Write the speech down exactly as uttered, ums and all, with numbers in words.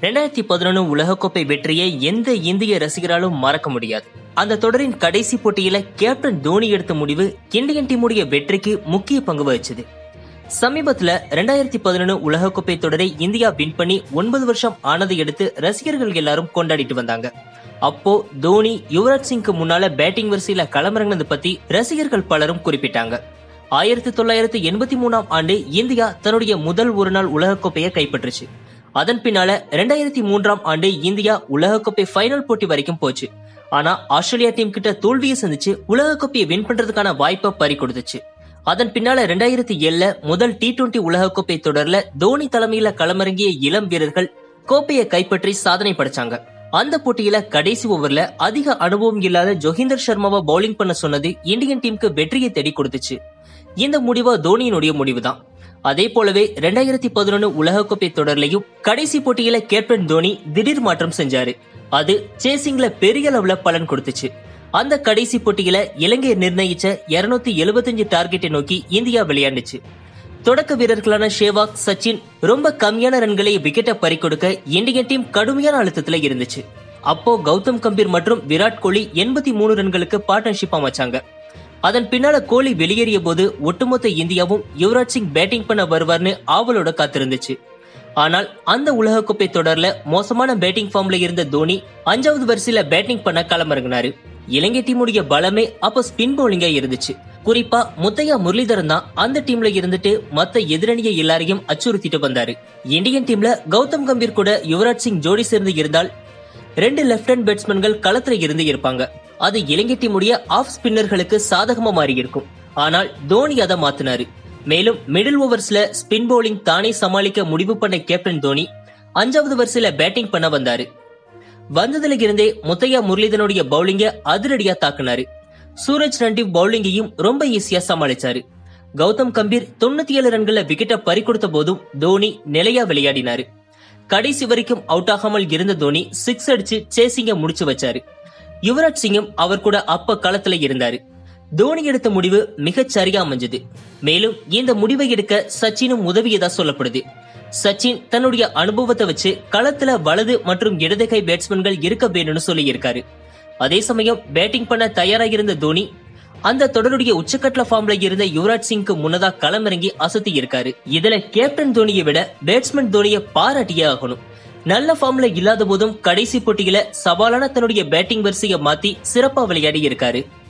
ரெண்டாயிரத்தி பதினொன்னு உலகக்கோப்பை வெற்றியை எந்த இந்திய ரசிகராலும் மறக்க முடியாது. அந்த தொடரின் கடைசி போட்டியில கேப்டன் தோனி எடுத்த முடிவு இந்தியன் டீமுடைய வெற்றிக்கு முக்கிய பங்கு வகிச்சது. சமீபத்துல ரெண்டாயிரத்தி பதினொன்னு உலகக்கோப்பை தொடரை இந்தியா வின் பண்ணி ஒன்பது வருஷம் ஆனதை எடுத்து ரசிகர்கள் எல்லாரும் கொண்டாடிட்டு வந்தாங்க. அப்போ தோனி யுவராஜ் சிங்க்கு முன்னால பேட்டிங் வரிசையில களமிறங்கினது பத்தி ரசிகர்கள் பலரும் குறிப்பிட்டாங்க. ஆயிரத்தி தொள்ளாயிரத்தி எண்பத்தி மூணாம் ஆண்டு இந்தியா தன்னுடைய முதல் ஒருநாள் உலகக்கோப்பையை கைப்பற்றுச்சு. அதன் பின்னால ரெண்டாயிரத்தி மூன்றாம் ஆண்டு இந்தியா உலகக்கோப்பை ஃபைனல் போட்டி வரைக்கும் போச்சு. ஆனா ஆஸ்திரேலியா டீம் கிட்ட தோல்வியை சந்திச்சு உலகக்கோப்பையை வின் பண்றதுக்கான வாய்ப்பை பறி கொடுத்துச்சு. அதன் பின்னால ரெண்டாயிரத்தி ஏழுல முதல் டி டுவெண்டி உலகக்கோப்பை தொடர்ல தோனி தலைமையில களமிறங்கிய இளம் வீரர்கள் கோப்பையை கைப்பற்றி சாதனை படைச்சாங்க. அந்த போட்டியில கடைசி ஓவர்ல அதிக அனுபவம் இல்லாத ஜோகிந்தர் சர்மாவை பவுலிங் பண்ண சொன்னது இந்தியன் டீமுக்கு வெற்றியை தேடி கொடுத்துச்சு. இந்த முடிவு தோனியினுடைய முடிவுதான். அதே போலவே ரெண்டாயிரத்தி பதினொன்னு உலகக்கோப்பை தொடர்லையும் கடைசி போட்டியில கேப்டன் தோனி திடீர் மாற்றம் செஞ்சாரு. அது சேசிங்ல பெரிய அளவுல பலன் கொடுத்துச்சு. அந்த கடைசி போட்டியில இலங்கை நிர்ணயிச்ச இருநூத்தி எழுபத்தி அஞ்சு டார்கெட்டை நோக்கி இந்தியா விளையாண்டுச்சு. தொடக்க வீரர்களான சேவாக், சச்சின் ரொம்ப கம்மியான ரன்களை விக்கெட்டை பறி கொடுக்க இந்தியன் டீம் கடுமையான அழுத்தத்துல இருந்துச்சு. அப்போ கௌதம் கம்பீர் மற்றும் விராட் கோலி எண்பத்தி மூணு ரன்களுக்கு பார்ட்னர்ஷிப் அமைச்சாங்க. அதன் பின்னால கோலி வெளியேறிய போது ஒட்டுமொத்த இந்தியாவும் யுவராஜ் சிங் பேட்டிங் பண்ண வருவார்னு ஆவலோட காத்திருந்துச்சு. ஆனால் அந்த உலகக்கோப்பை தொடர்ல மோசமான பேட்டிங் ஃபார்ம்ல இருந்த தோனி அஞ்சாவது வரிசையில பேட்டிங் பண்ண களமிறங்கினாரு. இலங்கை டீமுடைய பலமே அப்ப ஸ்பின் பவுலிங்கா இருந்துச்சு. குறிப்பா முத்தையா முரளிதரன் தான் அந்த டீம்ல இருந்துட்டு மத்த எதிரணியை எல்லாரையும் அச்சுறுத்திட்டு வந்தாரு. இந்தியன் டீம்ல கௌதம் கம்பீர் கூட யுவராஜ் சிங் ஜோடி சேர்ந்து இருந்தால் ரெண்டு லெப்ட் ஹேண்ட் பேட்ஸ்மேன்கள் களத்துல இருந்து இருப்பாங்க. அது இலங்கை டீமுடைய ஆஃப் ஸ்பின்னர்களுக்கு சாதகமா மாறி இருக்கும். ஆனால் தோனி அதை மாத்தினாரு. மேலும் மிடில் ஓவர்ஸ்ல ஸ்பின் பவுலிங் தானே சமாளிக்க முடிவு பண்ண கேப்டன் தோனி அஞ்சாவது வரிசையில பேட்டிங் பண்ண வந்தாரு. வந்ததுல இருந்தே முத்தையா முரளிதரனுடைய பவுலிங்க அதிரடியா தாக்குனாரு. சூரஜ் ரண்டீவ் பவுலிங்கையும் ரொம்ப ஈஸியா சமாளிச்சாரு. கௌதம் கம்பீர் தொண்ணூத்தி ஏழு ரன்களை விக்கெட்டை பறி கொடுத்த போதும் தோனி நிலையா விளையாடினாரு. கடைசி வரைக்கும் அவுட் ஆகாமல் இருந்த தோனி சிக்ஸ் அடிச்சு சேசிங்க முடிச்சு வச்சாரு. யுவராஜ் சிங்கும் அவர் கூட அப்ப களத்துல இருந்தாரு. தோனி எடுத்த முடிவு மிகச் சரியா அமைஞ்சது. மேலும் இந்த முடிவை எடுக்க சச்சினும் உதவியதா சொல்லப்படுது. சச்சின் தன்னுடைய அனுபவத்தை வச்சு களத்துல வலது மற்றும் இடது கை பேட்ஸ்மேன்கள் இருக்க வேணும்னு சொல்லி இருக்காரு. அதே சமயம் பேட்டிங் பண்ண தயாராக இருந்த தோனி அந்த தொடருடைய உச்சக்கட்ல ஃபார்ம்ல இருந்த யுவராஜ் சிங்க்கு முன்னதா களமிறங்கி அசத்தி இருக்காரு. இதுல கேப்டன் தோனியை விட பேட்ஸ்மேன் தோனியை பாராட்டியே ஆகணும். நல்ல ஃபார்ம்ல இல்லாத போதும் கடைசி போட்டியில சவாலான தன்னுடைய பேட்டிங் வரிசையை மாத்தி சிறப்பா விளையாடி இருக்காரு.